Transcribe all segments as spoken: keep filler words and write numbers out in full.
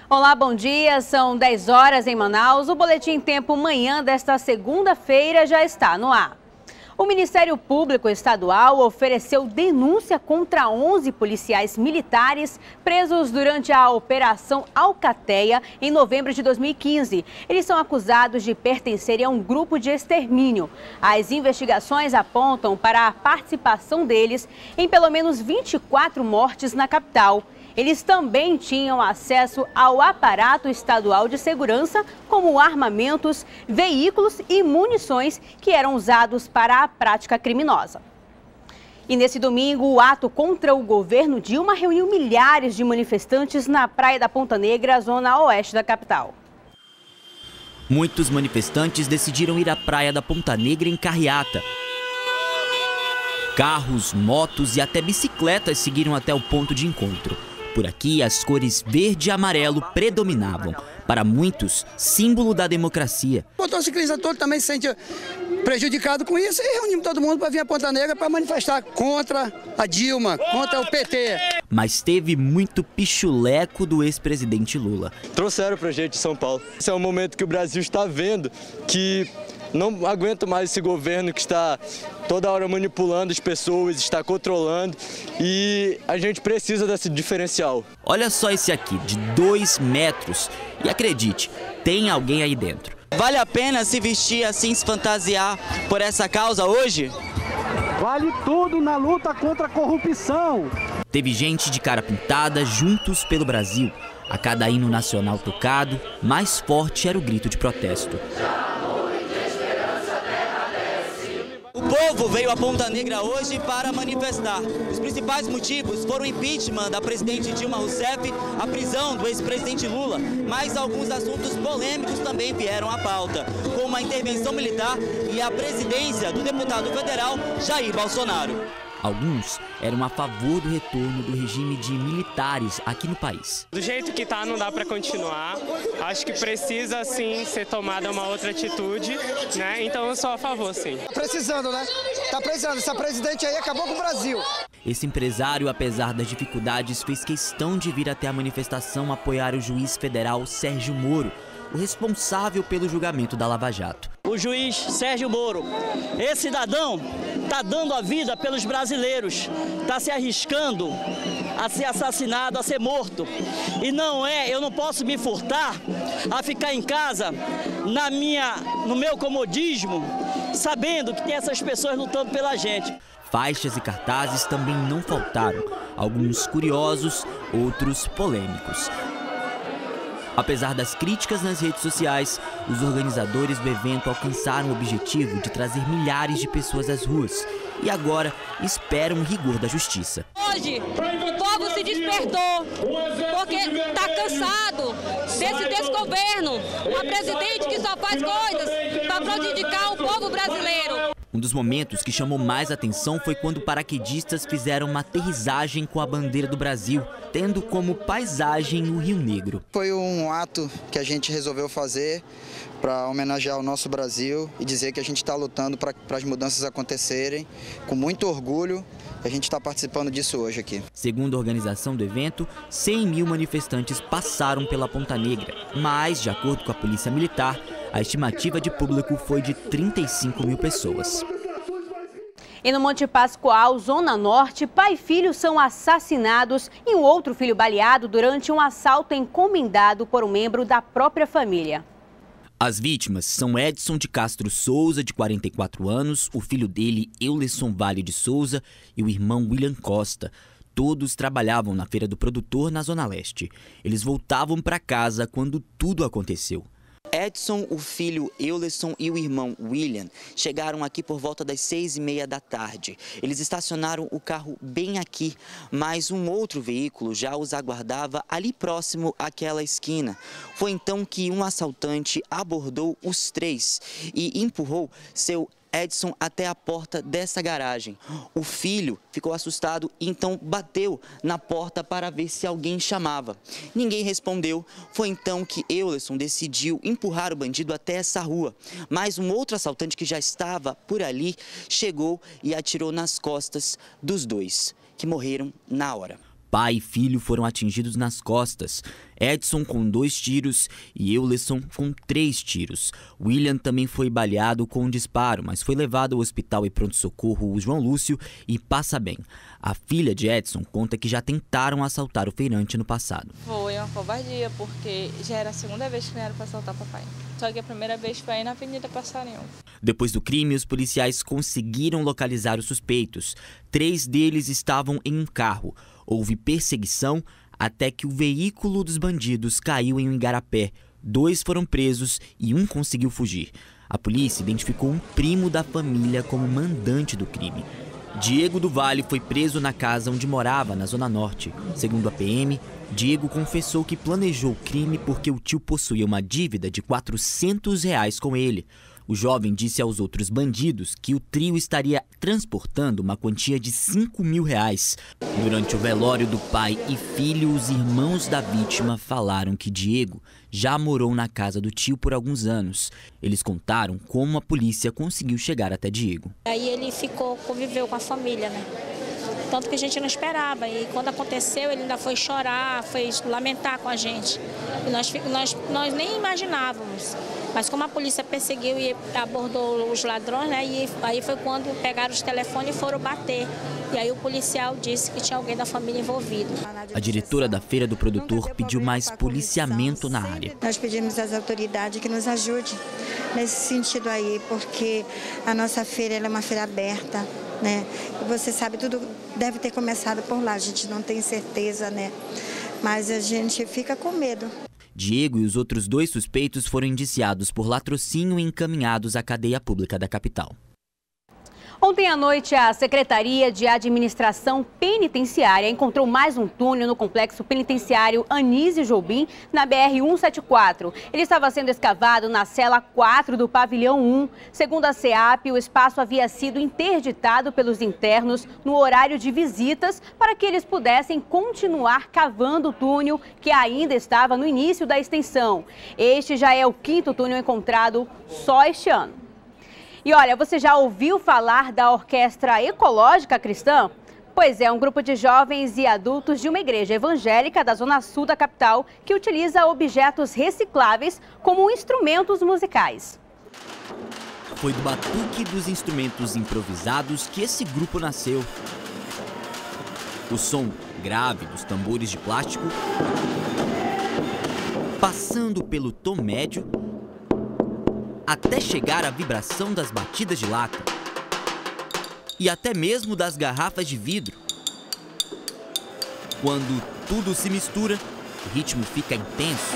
Olá, bom dia. São dez horas em Manaus. O Boletim Tempo Manhã desta segunda-feira já está no ar. O Ministério Público Estadual ofereceu denúncia contra onze policiais militares presos durante a Operação Alcateia em novembro de dois mil e quinze. Eles são acusados de pertencerem a um grupo de extermínio. As investigações apontam para a participação deles em pelo menos vinte e quatro mortes na capital. Eles também tinham acesso ao aparato estadual de segurança, como armamentos, veículos e munições que eram usados para a prática criminosa. E nesse domingo, o ato contra o governo Dilma reuniu milhares de manifestantes na Praia da Ponta Negra, zona oeste da capital. Muitos manifestantes decidiram ir à Praia da Ponta Negra em carreata. Carros, motos e até bicicletas seguiram até o ponto de encontro. Por aqui, as cores verde e amarelo predominavam. Para muitos, símbolo da democracia. O motociclista todo também se sente prejudicado com isso e reunimos todo mundo para vir à Ponta Negra para manifestar contra a Dilma, contra o P T. Mas teve muito pichuleco do ex-presidente Lula. Trouxeram para a gente de São Paulo. Esse é um momento que o Brasil está vendo que não aguenta mais esse governo que está toda hora manipulando as pessoas, está controlando, e a gente precisa desse diferencial. Olha só esse aqui, de dois metros. E acredite, tem alguém aí dentro. Vale a pena se vestir assim, se fantasiar por essa causa hoje? Vale tudo na luta contra a corrupção. Teve gente de cara pintada juntos pelo Brasil. A cada hino nacional tocado, mais forte era o grito de protesto. O povo veio à Ponta Negra hoje para manifestar. Os principais motivos foram o impeachment da presidente Dilma Rousseff, a prisão do ex-presidente Lula, mas alguns assuntos polêmicos também vieram à pauta, como a intervenção militar e a presidência do deputado federal Jair Bolsonaro. Alguns eram a favor do retorno do regime de militares aqui no país. Do jeito que está, não dá para continuar. Acho que precisa, sim, ser tomada uma outra atitude, né? Então eu sou a favor, sim. Tá precisando, né? Tá precisando. Essa presidente aí acabou com o Brasil. Esse empresário, apesar das dificuldades, fez questão de vir até a manifestação apoiar o juiz federal Sérgio Moro, o responsável pelo julgamento da Lava Jato. O juiz Sérgio Moro, esse cidadão está dando a vida pelos brasileiros, está se arriscando a ser assassinado, a ser morto. E não é, eu não posso me furtar a ficar em casa, na minha, no meu comodismo, sabendo que tem essas pessoas lutando pela gente. Faixas e cartazes também não faltaram, alguns curiosos, outros polêmicos. Apesar das críticas nas redes sociais, os organizadores do evento alcançaram o objetivo de trazer milhares de pessoas às ruas e agora esperam o rigor da justiça. Hoje, o povo se despertou porque está cansado desse desgoverno, uma presidente que só faz coisas para prejudicar o povo brasileiro. Um dos momentos que chamou mais atenção foi quando paraquedistas fizeram uma aterrissagem com a bandeira do Brasil, tendo como paisagem o Rio Negro. Foi um ato que a gente resolveu fazer para homenagear o nosso Brasil e dizer que a gente está lutando para as mudanças acontecerem com muito orgulho. A gente está participando disso hoje aqui. Segundo a organização do evento, cem mil manifestantes passaram pela Ponta Negra, mas, de acordo com a Polícia Militar, a estimativa de público foi de trinta e cinco mil pessoas. E no Monte Pascoal, Zona Norte, pai e filho são assassinados e um outro filho baleado durante um assalto encomendado por um membro da própria família. As vítimas são Edson de Castro Souza, de quarenta e quatro anos, o filho dele, Eulerson Vale de Souza, e o irmão William Costa. Todos trabalhavam na feira do produtor na Zona Leste. Eles voltavam para casa quando tudo aconteceu. Edson, o filho Eulerson e o irmão William chegaram aqui por volta das seis e meia da tarde. Eles estacionaram o carro bem aqui, mas um outro veículo já os aguardava ali próximo àquela esquina. Foi então que um assaltante abordou os três e empurrou seu Edson até a porta dessa garagem. O filho ficou assustado e então bateu na porta para ver se alguém chamava. Ninguém respondeu. Foi então que Eulerson decidiu empurrar o bandido até essa rua. Mas um outro assaltante que já estava por ali chegou e atirou nas costas dos dois, que morreram na hora. Pai e filho foram atingidos nas costas. Edson com dois tiros e Eulerson com três tiros. William também foi baleado com um disparo, mas foi levado ao hospital e pronto-socorro João Lúcio e passa bem. A filha de Edson conta que já tentaram assaltar o feirante no passado. Foi uma covardia, porque já era a segunda vez que vieram para assaltar papai. Só que a primeira vez foi aí na Avenida Passarinho. Depois do crime, os policiais conseguiram localizar os suspeitos. Três deles estavam em um carro. Houve perseguição até que o veículo dos bandidos caiu em um igarapé. Dois foram presos e um conseguiu fugir. A polícia identificou um primo da família como mandante do crime. Diego do Vale foi preso na casa onde morava, na Zona Norte. Segundo a P M, Diego confessou que planejou o crime porque o tio possuía uma dívida de quatrocentos reais com ele. O jovem disse aos outros bandidos que o trio estaria transportando uma quantia de cinco mil reais. Durante o velório do pai e filho, os irmãos da vítima falaram que Diego já morou na casa do tio por alguns anos. Eles contaram como a polícia conseguiu chegar até Diego. Aí ele ficou, conviveu com a família, né? Tanto que a gente não esperava. E quando aconteceu, ele ainda foi chorar, foi lamentar com a gente. E nós, nós, nós nem imaginávamos. Mas como a polícia perseguiu e abordou os ladrões, né? E aí foi quando pegaram os telefones e foram bater. E aí o policial disse que tinha alguém da família envolvido. A diretora da Feira do Produtor pediu mais policiamento na área. Nós pedimos às autoridades que nos ajudem nesse sentido aí, porque a nossa feira ela é uma feira aberta, né? E você sabe, tudo deve ter começado por lá, a gente não tem certeza, né? Mas a gente fica com medo. Diego e os outros dois suspeitos foram indiciados por latrocínio e encaminhados à cadeia pública da capital. Ontem à noite, a Secretaria de Administração Penitenciária encontrou mais um túnel no complexo penitenciário Anísio Jobim, na B R cento e setenta e quatro. Ele estava sendo escavado na cela quatro do pavilhão um. Segundo a SEAP, o espaço havia sido interditado pelos internos no horário de visitas para que eles pudessem continuar cavando o túnel que ainda estava no início da extensão. Este já é o quinto túnel encontrado só este ano. E olha, você já ouviu falar da Orquestra Ecológica Cristã? Pois é, um grupo de jovens e adultos de uma igreja evangélica da zona sul da capital que utiliza objetos recicláveis como instrumentos musicais. Foi do batuque dos instrumentos improvisados que esse grupo nasceu. O som grave dos tambores de plástico, passando pelo tom médio, até chegar à vibração das batidas de lata e até mesmo das garrafas de vidro. Quando tudo se mistura, o ritmo fica intenso.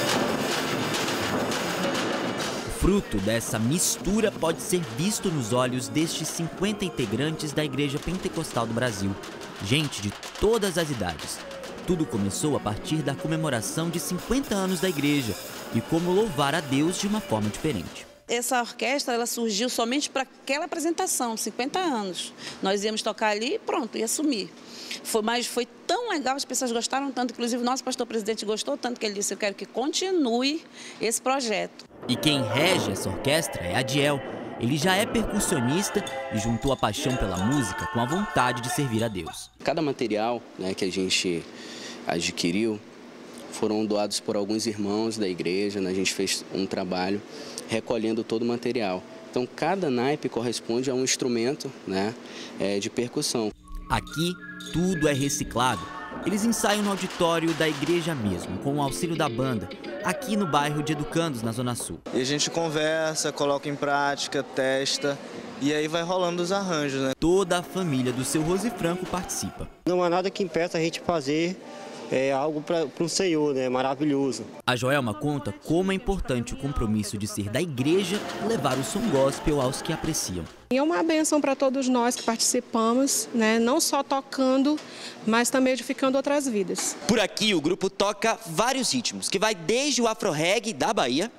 O fruto dessa mistura pode ser visto nos olhos destes cinquenta integrantes da Igreja Pentecostal do Brasil. Gente de todas as idades. Tudo começou a partir da comemoração de cinquenta anos da igreja e como louvar a Deus de uma forma diferente. Essa orquestra ela surgiu somente para aquela apresentação, cinquenta anos. Nós íamos tocar ali e pronto, ia sumir. Foi, mas foi tão legal, as pessoas gostaram tanto, inclusive o nosso pastor-presidente gostou tanto que ele disse: eu quero que continue esse projeto. E quem rege essa orquestra é Adiel. Ele já é percussionista e juntou a paixão pela música com a vontade de servir a Deus. Cada material, né, que a gente adquiriu foram doados por alguns irmãos da igreja, né? A gente fez um trabalho recolhendo todo o material. Então, cada naipe corresponde a um instrumento, né, é, de percussão. Aqui, tudo é reciclado. Eles ensaiam no auditório da igreja mesmo, com o auxílio da banda, aqui no bairro de Educandos, na Zona Sul. E a gente conversa, coloca em prática, testa, e aí vai rolando os arranjos, né? Toda a família do seu Rose Franco participa. Não há nada que impeça a gente fazer é, algo para o Senhor, né? Maravilhoso. A Joelma conta como é importante o compromisso de ser da igreja e levar o som gospel aos que apreciam. É uma bênção para todos nós que participamos, né? Não só tocando, mas também edificando outras vidas. Por aqui o grupo toca vários ritmos, que vai desde o afro-reggae da Bahia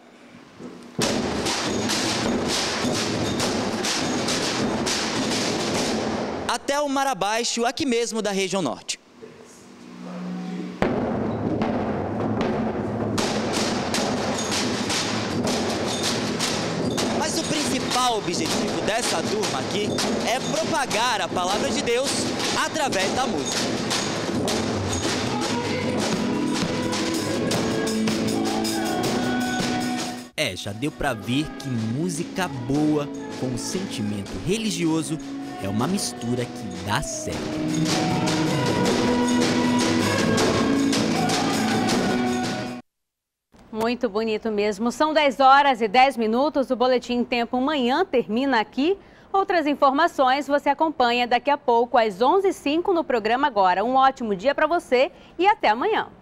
até o marabaixo aqui mesmo da região norte. Mas o principal objetivo dessa turma aqui é propagar a palavra de Deus através da música. É, já deu pra ver que música boa com sentimento religioso é uma mistura que dá certo. Muito bonito mesmo. São dez horas e dez minutos. O Boletim Tempo Manhã termina aqui. Outras informações você acompanha daqui a pouco às onze e cinco no programa Agora. Um ótimo dia para você e até amanhã.